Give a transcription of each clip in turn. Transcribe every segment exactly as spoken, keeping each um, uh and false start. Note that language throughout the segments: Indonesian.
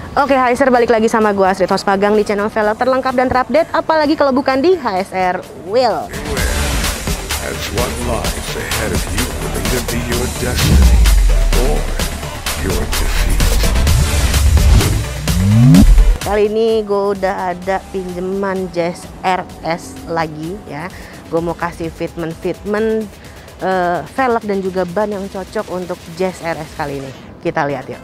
Oke, H S R balik lagi sama gua Astrid, host magang di channel velg terlengkap dan terupdate, apalagi kalau bukan di H S R Wheel. As what lies ahead of you will either be your destiny or your defeat. Kali ini gue udah ada pinjaman Jazz R S lagi ya. Gue mau kasih fitment-fitment uh, velg dan juga ban yang cocok untuk Jazz R S kali ini. Kita lihat yuk.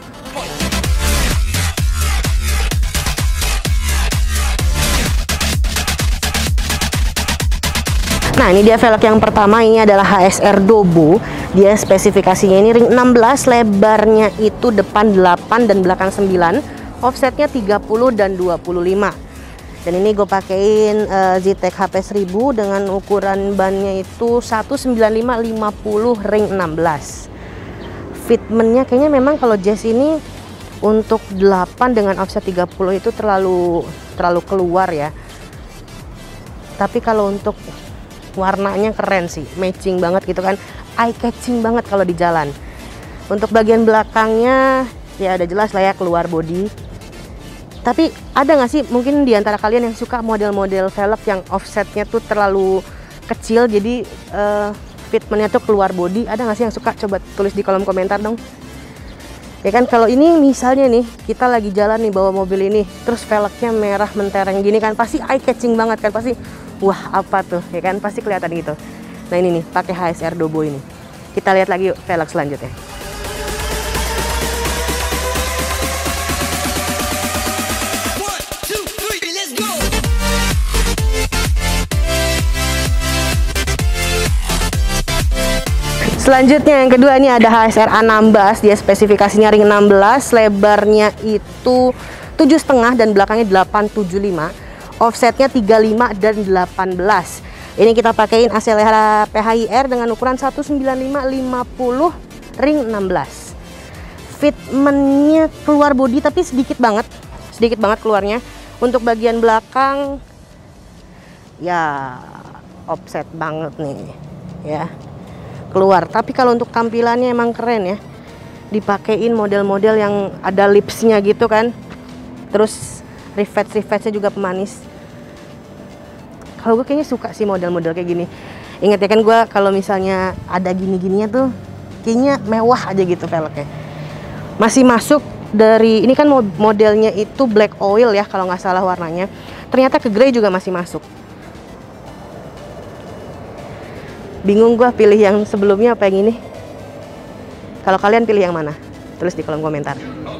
Nah, ini dia velg yang pertama, ini adalah H S R Dobo. Dia spesifikasinya ini ring enam belas, lebarnya itu depan delapan dan belakang sembilan, offsetnya tiga puluh dan dua puluh lima. Dan ini gue pakein uh, Zetec H P seribu dengan ukuran bannya itu seratus sembilan puluh lima lima puluh ring enam belas. Fitmentnya kayaknya memang kalau Jazz ini untuk delapan dengan offset tiga puluh itu terlalu terlalu keluar ya. Tapi kalau untuk warnanya keren sih, matching banget gitu kan, eye catching banget kalau di jalan. Untuk bagian belakangnya ya udah jelas lah ya, keluar body. Tapi ada nggak sih mungkin di antara kalian yang suka model-model velg yang offsetnya tuh terlalu kecil, jadi uh, fitmentnya tuh keluar body? Ada nggak sih yang suka? Coba tulis di kolom komentar dong. Ya kan, kalau ini misalnya nih kita lagi jalan nih bawa mobil ini, terus velgnya merah mentereng gini kan, pasti eye catching banget kan, pasti wah apa tuh ya kan, pasti kelihatan gitu. Nah ini nih pakai H S R Dobo ini. Kita lihat lagi yuk velg selanjutnya. Selanjutnya yang kedua ini ada H S R A enam belas. Dia spesifikasinya ring enam belas, lebarnya itu tujuh koma lima dan belakangnya delapan tujuh lima. Offsetnya tiga puluh lima dan delapan belas. Ini kita pakein Acelera P H I R dengan ukuran seratus sembilan puluh lima lima puluh ring enam belas. Fitmentnya keluar body tapi sedikit banget, sedikit banget keluarnya. Untuk bagian belakang ya offset banget nih ya, keluar. Tapi kalau untuk tampilannya emang keren ya, dipakein model-model yang ada lipsnya gitu kan, terus rivet-rivetnya juga pemanis. Kalau gue kayaknya suka sih model-model kayak gini. Ingat ya kan, gue kalau misalnya ada gini-gininya tuh kayaknya mewah aja gitu velgnya. Masih masuk dari ini kan, modelnya itu black oil ya kalau nggak salah warnanya. Ternyata ke grey juga masih masuk. Bingung gue pilih yang sebelumnya apa yang ini. Kalau kalian pilih yang mana? Tulis di kolom komentar.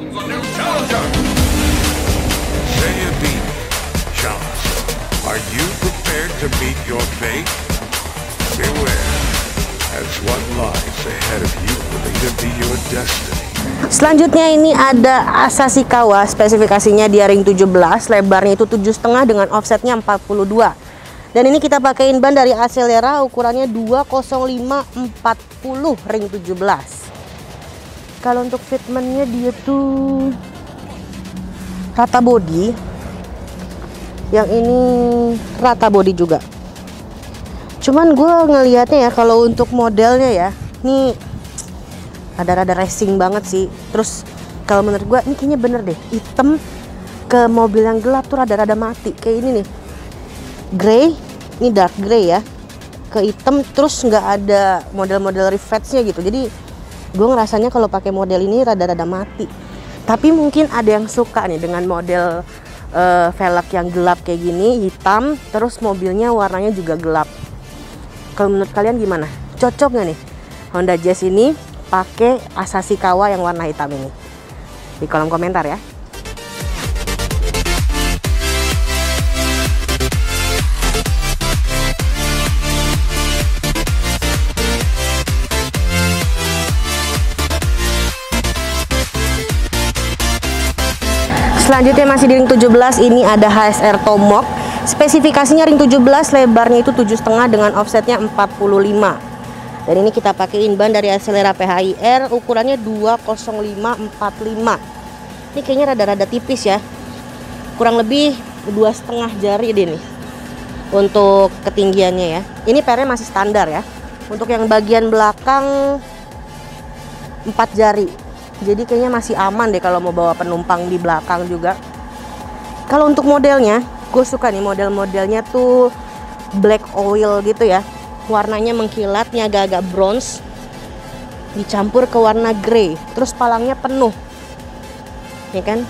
Are you prepared to meet your fate? Beware, as what lies ahead of you will either be your destiny. Selanjutnya ini ada Asashikawa, spesifikasinya dia ring tujuh belas, lebarnya itu tujuh koma lima dengan offsetnya empat puluh dua. Dan ini kita pakein ban dari Acelera, ukurannya dua nol lima empat puluh ring tujuh belas. Kalau untuk fitmentnya dia tuh rata body. Yang ini rata body juga. Cuman gue ngelihatnya ya, kalau untuk modelnya ya, ini rada-rada racing banget sih. Terus kalau menurut gue ini kayaknya bener deh, hitam ke mobil yang gelap tuh rada-rada mati. Kayak ini nih, grey, ini dark grey ya, ke hitam terus nggak ada model-model rivetsnya gitu. Jadi gue ngerasanya kalau pakai model ini rada-rada mati. Tapi mungkin ada yang suka nih dengan model Uh, velg yang gelap kayak gini, hitam, terus mobilnya warnanya juga gelap. Kalau menurut kalian gimana? Cocok nggak nih Honda Jazz ini pakai Asashikawa yang warna hitam ini? Di kolom komentar ya. Selanjutnya masih di ring tujuh belas, ini ada H S R Tomok. Spesifikasinya ring tujuh belas, lebarnya itu tujuh koma lima dengan offsetnya empat puluh lima. Dan ini kita pakein ban dari Acelera P H I R, ukurannya dua nol lima empat lima. Ini kayaknya rada-rada tipis ya, kurang lebih dua setengah jari deh nih untuk ketinggiannya ya. Ini pernya masih standar ya. Untuk yang bagian belakang empat jari. Jadi kayaknya masih aman deh kalau mau bawa penumpang di belakang juga. Kalau untuk modelnya, gue suka nih model-modelnya tuh black oil gitu ya. Warnanya mengkilat, nih agak-agak bronze dicampur ke warna grey. Terus palangnya penuh, ya kan?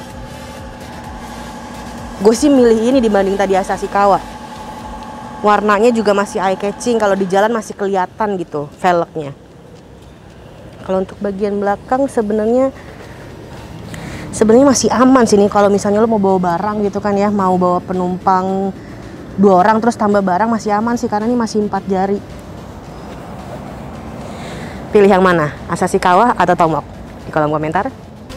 Gue sih milih ini dibanding tadi Asashikawa. Warnanya juga masih eye catching, kalau di jalan masih kelihatan gitu velgnya. Kalau untuk bagian belakang sebenarnya sebenarnya masih aman sih nih. Kalau misalnya lo mau bawa barang gitu kan ya, mau bawa penumpang dua orang terus tambah barang masih aman sih, karena ini masih empat jari. Pilih yang mana? Asashikawa atau Tomok? Di kolom komentar.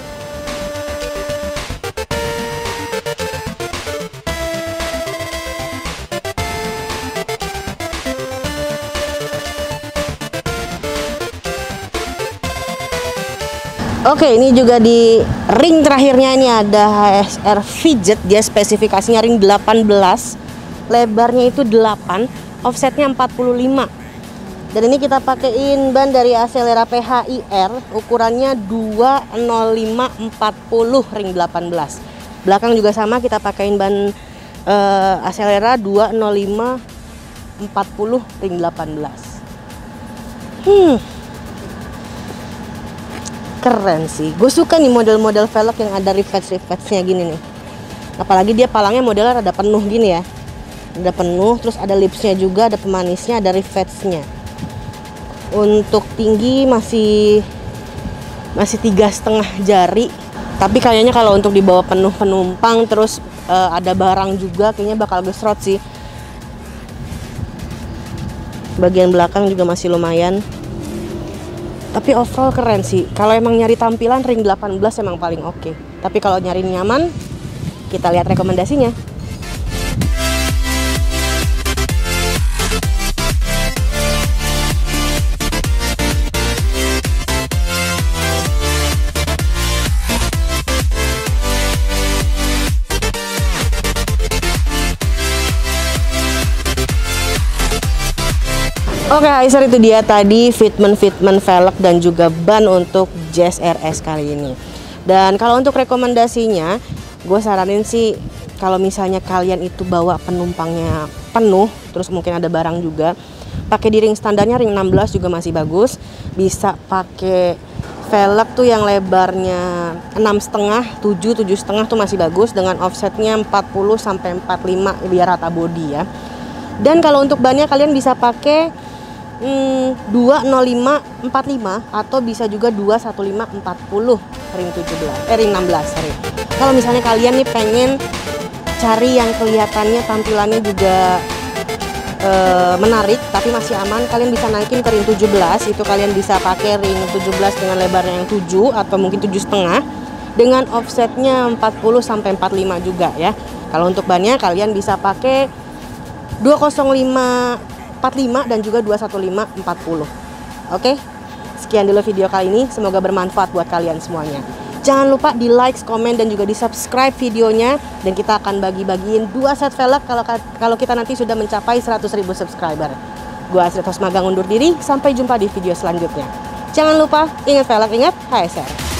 Oke, ini juga di ring terakhirnya ini ada H S R Fidget. Dia spesifikasinya ring delapan belas, lebarnya itu delapan, offsetnya empat puluh lima. Dan ini kita pakein ban dari Acelera P H I R, ukurannya dua nol lima empat puluh ring delapan belas. Belakang juga sama, kita pakein ban uh, Acelera dua nol lima empat puluh ring delapan belas. Hmm. Keren sih. Gue suka nih model-model velg yang ada rivets-rivetsnya gini nih. Apalagi dia palangnya modelnya rada penuh gini ya. Ada penuh, terus ada lipsnya juga, ada pemanisnya, ada rivetsnya. Untuk tinggi masih masih tiga setengah jari. Tapi kayaknya kalau untuk dibawa penuh penumpang terus uh, ada barang juga, kayaknya bakal gesrot sih. Bagian belakang juga masih lumayan. Tapi overall keren sih. Kalau emang nyari tampilan, ring delapan belas emang paling oke. Tapi kalau nyari nyaman, kita lihat rekomendasinya. Oke, Aiser, itu dia tadi fitment-fitment velg dan juga ban untuk Jazz R S kali ini. Dan kalau untuk rekomendasinya, gue saranin sih kalau misalnya kalian itu bawa penumpangnya penuh, terus mungkin ada barang juga, pakai di ring standarnya ring enam belas juga masih bagus. Bisa pakai velg tuh yang lebarnya enam setengah, tujuh, tujuh setengah tuh masih bagus, dengan offsetnya empat puluh sampai empat puluh lima biar rata body ya. Dan kalau untuk bannya kalian bisa pakai Hmm, dua nol lima empat lima atau bisa juga dua satu lima empat puluh ring tujuh belas eh ring enam belas sorry. Kalau misalnya kalian nih pengen cari yang kelihatannya tampilannya juga e, menarik tapi masih aman, kalian bisa naikin ke ring tujuh belas. Itu kalian bisa pakai ring tujuh belas dengan lebarnya yang tujuh atau mungkin tujuh setengah dengan offsetnya empat puluh sampai empat puluh lima juga ya. Kalau untuk bannya kalian bisa pakai dua nol lima empat lima dan juga dua satu lima empat puluh. Oke, sekian dulu video kali ini, semoga bermanfaat buat kalian semuanya. Jangan lupa di like, komen, dan juga di subscribe videonya, dan kita akan bagi-bagiin dua set velg kalau kalau kita nanti sudah mencapai seratus ribu subscriber. Gua Asri Tosmagang undur diri, sampai jumpa di video selanjutnya. Jangan lupa, ingat velg, ingat H S R.